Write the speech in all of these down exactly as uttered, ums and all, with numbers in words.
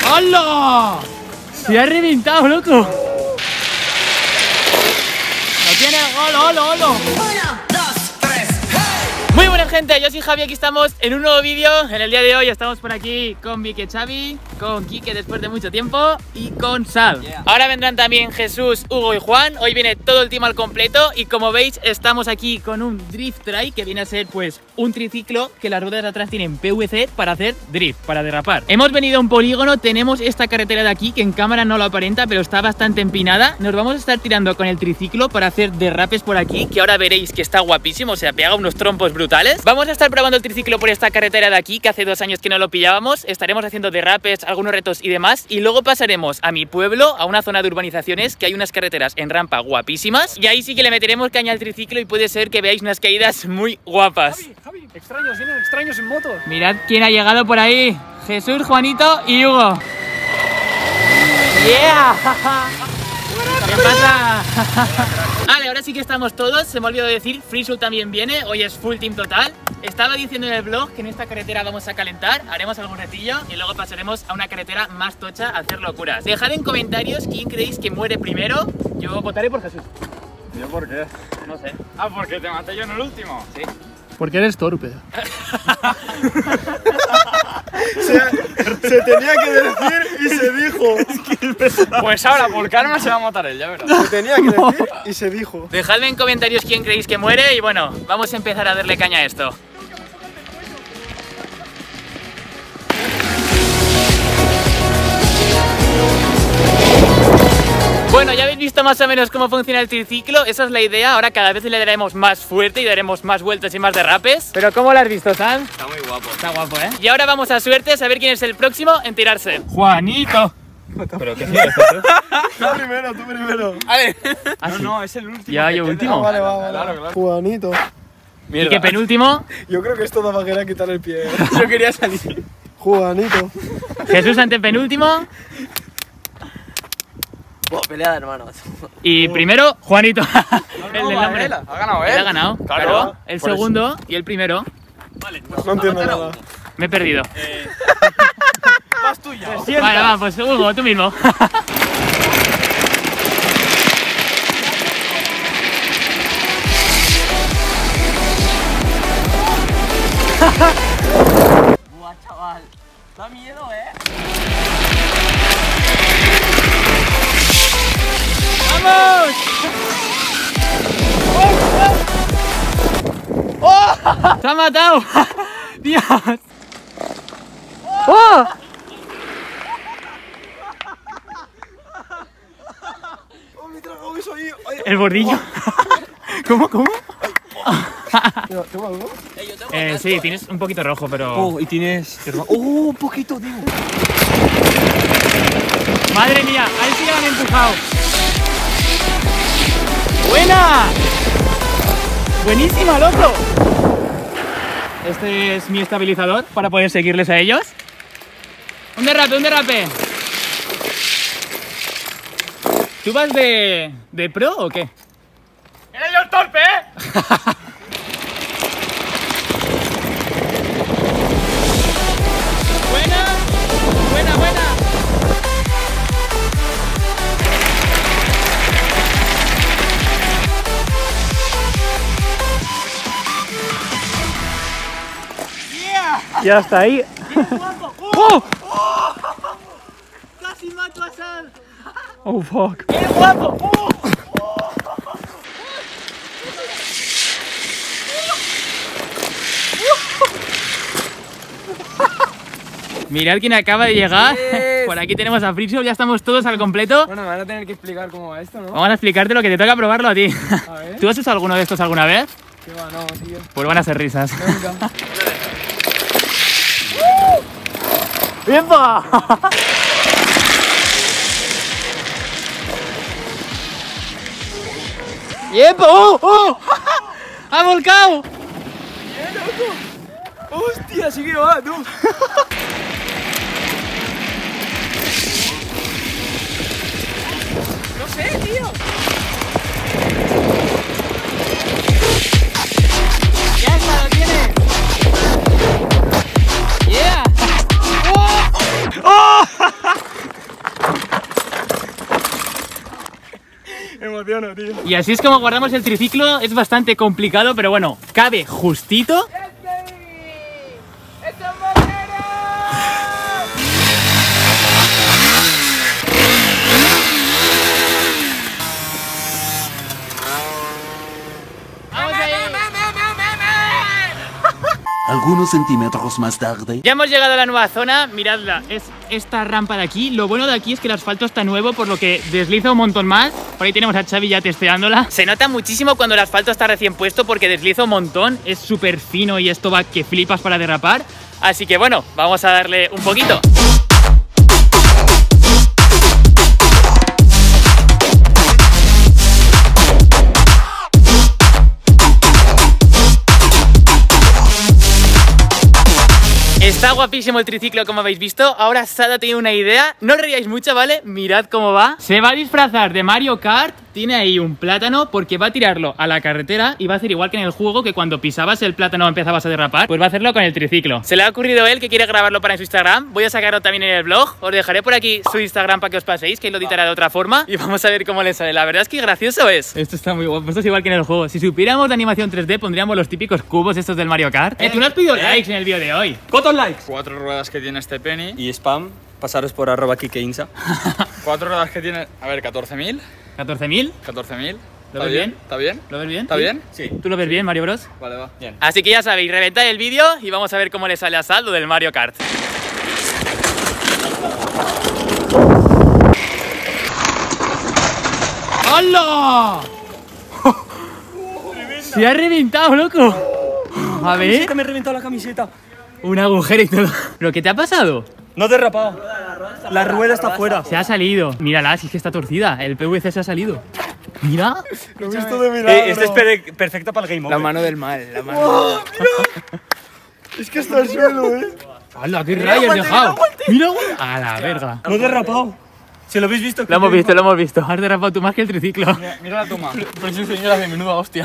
¡Hola! Se ha reventado, loco. Lo tiene el gol, ¡hola, hola! Muy buena gente, yo soy Javi, aquí estamos en un nuevo vídeo. En el día de hoy estamos por aquí con Vique Xavi, con Quique después de mucho tiempo y con Sal. Yeah. Ahora vendrán también Jesús, Hugo y Juan. Hoy viene todo el team al completo y como veis estamos aquí con un drift try que viene a ser pues un triciclo que las ruedas de atrás tienen P V C para hacer drift, para derrapar. Hemos venido a un polígono, tenemos esta carretera de aquí que en cámara no lo aparenta pero está bastante empinada. Nos vamos a estar tirando con el triciclo para hacer derrapes por aquí, que ahora veréis que está guapísimo, o sea, pega unos trompos brutales. Vamos a estar probando el triciclo por esta carretera de aquí, que hace dos años que no lo pillábamos. Estaremos haciendo derrapes, algunos retos y demás. Y luego pasaremos a mi pueblo, a una zona de urbanizaciones, que hay unas carreteras en rampa guapísimas. Y ahí sí que le meteremos caña al triciclo y puede ser que veáis unas caídas muy guapas. Javi, Javi, extraños, vienen extraños en moto. Mirad quién ha llegado por ahí. Jesús, Juanito y Hugo. ¡Yeah! ¿Qué pasa? Vale, ahora sí que estamos todos. Se me olvidó decir, Frisul también viene. Hoy es full team total. Estaba diciendo en el blog que en esta carretera vamos a calentar, haremos algún retillo y luego pasaremos a una carretera más tocha a hacer locuras. Dejad en comentarios quién creéis que muere primero. Yo votaré por Jesús. ¿Yo por qué? No sé. Ah, porque te maté yo en el último. Sí. Porque eres torpe. se, se tenía que decir y se dijo. Pues ahora, por karma se va a matar él, ya verás. Se tenía que decir y se dijo. Dejadme en comentarios quién creéis que muere y bueno, vamos a empezar a darle caña a esto. Bueno, ya habéis visto más o menos cómo funciona el triciclo, esa es la idea. Ahora cada vez le daremos más fuerte y daremos más vueltas y más derrapes. Pero ¿cómo lo has visto, Sam? Está muy guapo. Está guapo, ¿eh? Y ahora vamos a suerte a saber quién es el próximo en tirarse. ¡Juanito! ¿Pero qué es Tú primero, tú primero. Vale. ¿Ah, no, sí? no, es el último. Ya, yo último. Ah, vale, va, vale. Claro, claro. Juanito. ¿Y qué penúltimo? Yo creo que esto daba que era quitar el pie. Yo quería salir. Juanito. Jesús antepenúltimo. Oh, pelea de hermanos. Y primero, Juanito. El del no, nombre. él. Ha ganado él. Él ha ganado. Claro. Claro. El Por segundo y el primero. Vale, No entiendo nada. Me he perdido. Eh... Vas tú ya. Vale, va, pues Hugo, tú mismo. Buah, chaval. Da miedo, eh. ¡Vamos! ¡Oh! ¡Se ha matado! ¡Dios! ¡Oh! Oh, me he tragado eso ahí. El bordillo. ¿Cómo, cómo? Mira, ¿tengo algo? Eh, sí, tienes un poquito rojo, pero... Oh, y tienes... Oh, un poquito, tío. ¡Madre mía! Ahí sí que la han empujado. ¡Buena! ¡Buenísima, loco! Este es mi estabilizador para poder seguirles a ellos. Un derrape, un derrape. ¿Tú vas de, de pro o qué? ¡Era yo el torpe, eh! Buena, buena, buena. Y hasta ahí. ¡Oh! ¡Casi mato a Sal! Oh, fuck. ¡Qué guapo! ¡Oh! Mirad quién acaba de llegar. Yes. Por aquí tenemos a Frisul, ya estamos todos al completo. Bueno, me van a tener que explicar cómo va esto, ¿no? Vamos a explicarte lo que te toca probarlo a ti. A ver. ¿Tú has usado alguno de estos alguna vez? ¿Qué va? No, tío. Pues van a ser risas. Venga. ¡Epa! ¡Epa! ¡Oh! ¡Oh! ¡Ha volcado! Hostia, sí que va, tú. No sé, tío. ¡Ya está, lo tiene! ¡Yeah! ¡Oh! ¡Oh! funciona, tío. Y así es como guardamos el triciclo. Es bastante complicado, pero bueno, cabe justito. Algunos centímetros más tarde. Ya hemos llegado a la nueva zona, miradla, es esta rampa de aquí. Lo bueno de aquí es que el asfalto está nuevo, por lo que desliza un montón más. Por ahí tenemos a Xavi ya testeándola. Se nota muchísimo cuando el asfalto está recién puesto porque desliza un montón. Es súper fino y esto va que flipas para derrapar. Así que bueno, vamos a darle un poquito. Está guapísimo el triciclo, como habéis visto. Ahora Sada tiene una idea. No os ríais mucho, ¿vale? Mirad cómo va. Se va a disfrazar de Mario Kart. Tiene ahí un plátano porque va a tirarlo a la carretera y va a hacer igual que en el juego, que cuando pisabas el plátano empezabas a derrapar. Pues va a hacerlo con el triciclo. Se le ha ocurrido a él que quiere grabarlo para en su Instagram. Voy a sacarlo también en el blog. Os dejaré por aquí su Instagram para que os paséis, que él lo editará de otra forma. Y vamos a ver cómo le sale. La verdad es que gracioso es. Esto está muy guapo. Esto es igual que en el juego. Si supiéramos de animación tres D, pondríamos los típicos cubos estos del Mario Kart. Eh, tú no has pedido likes en el vídeo de hoy. ¿Cuántos likes? Cuatro ruedas que tiene este Penny. Y spam, pasaros por arroba kikeinsa. Cuatro ruedas que tiene. A ver, catorce mil. ¿catorce mil? catorce mil. ¿Lo ves bien? ¿Está bien? ¿Lo ves bien? ¿Está ¿Sí? bien? Sí. ¿Tú lo ves bien, Mario Bros? Vale, va. Bien. Así que ya sabéis, reventad el vídeo y vamos a ver cómo le sale a Sad lo del Mario Kart. ¡Hola! Se ha reventado, loco. A ver. Me he reventado la camiseta. Un agujero y todo. ¿Pero qué te ha pasado? No he derrapado. La rueda está fuera. Se ha salido. Mírala, si es que está torcida. El P V C se ha salido. Mira. Lo he visto de mirar. Eh, esta es per- perfecta para el game over. La mano del mal, la mano. ¡Oh, mira! Es que está el suelo, eh. ¡Hala, qué rayos has dejado! ¡Mira, güey! ¡A la verga! No he derrapado. Si lo habéis visto. Lo hemos visto, lo hemos visto. Has derrapado tú más que el triciclo. Mira, mira la toma. Pero sí, señora, de menuda hostia.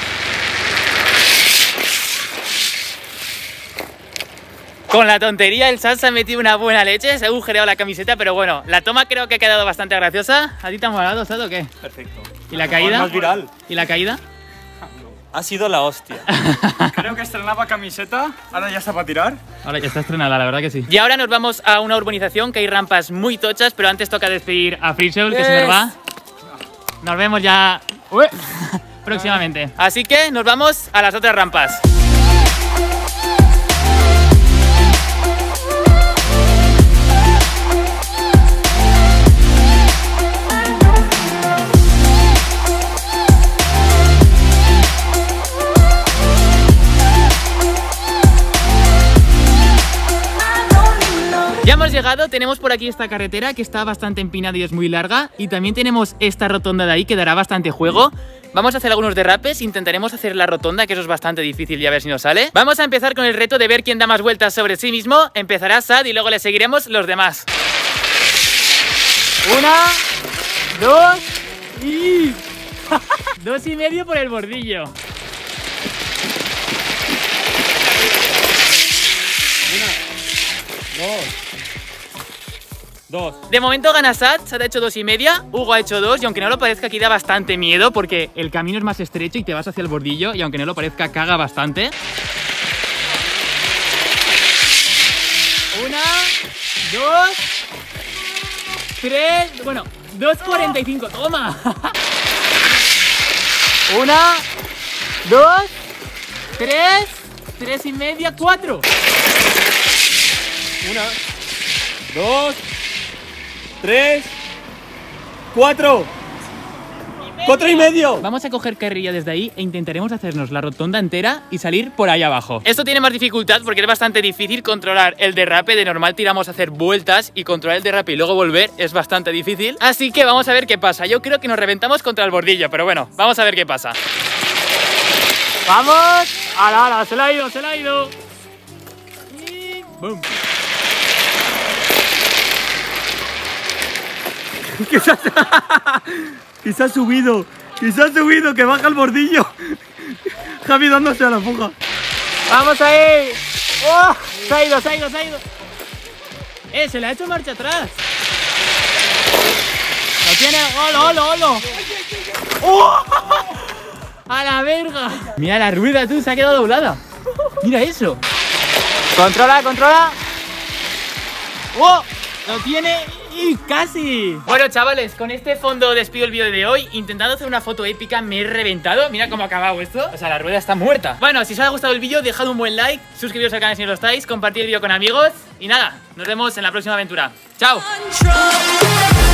Con la tontería el Sad se ha metido una buena leche, se ha agujereado la camiseta, pero bueno, la toma creo que ha quedado bastante graciosa. ¿A ti te ha molado, Sad, o qué? Perfecto. ¿Y la caída? Más viral. ¿Y la caída? Ha sido la hostia. Creo que estrenaba camiseta. Ahora ya está para tirar. Ahora ya está estrenada, la verdad que sí. Y ahora nos vamos a una urbanización que hay rampas muy tochas, pero antes toca despedir a Freesoul, que se nos va. Nos vemos ya Ué. próximamente. Así que nos vamos a las otras rampas. Ya hemos llegado, tenemos por aquí esta carretera que está bastante empinada y es muy larga. Y también tenemos esta rotonda de ahí que dará bastante juego. Vamos a hacer algunos derrapes, intentaremos hacer la rotonda, que eso es bastante difícil y a ver si nos sale. Vamos a empezar con el reto de ver quién da más vueltas sobre sí mismo. Empezará Sad y luego le seguiremos los demás. Una, dos y... dos y medio por el bordillo. Dos. De momento gana Sad, Sad ha hecho dos y media, Hugo ha hecho dos y aunque no lo parezca aquí da bastante miedo porque el camino es más estrecho y te vas hacia el bordillo y aunque no lo parezca caga bastante. Una, dos, tres, bueno, dos cuarenta y cinco, toma. Una, dos, tres, tres y media, cuatro. Una, dos, tres, cuatro. ¡Cuatro y medio! Vamos a coger carrilla desde ahí e intentaremos hacernos la rotonda entera y salir por ahí abajo. Esto tiene más dificultad porque es bastante difícil controlar el derrape. De normal tiramos a hacer vueltas y controlar el derrape y luego volver es bastante difícil. Así que vamos a ver qué pasa. Yo creo que nos reventamos contra el bordillo, pero bueno, vamos a ver qué pasa. ¡Vamos! ¡Ala, ala! ¡Se la ha ido, se la ha ido! Y... ¡Bum! Que se ha, que se ha subido, que se ha subido, que baja el bordillo. Javi dándose a la fuga. ¡Vamos ahí! ¡Oh! Se ha ido, se ha ido, se ha ido. ¡Eh! Se le ha hecho marcha atrás. ¡Lo tiene! ¡Holo, holo, holo! ¡Oh! ¡A la verga! Mira la rueda, tú, se ha quedado doblada. Mira eso. Controla, controla. ¡Oh! Lo tiene y casi. Bueno, chavales, con este fondo despido el vídeo de hoy. Intentando hacer una foto épica me he reventado. Mira cómo ha acabado esto. O sea, la rueda está muerta. Bueno, si os ha gustado el vídeo, dejad un buen like, suscribiros al canal si no lo estáis, compartid el vídeo con amigos. Y nada, nos vemos en la próxima aventura. ¡Chao!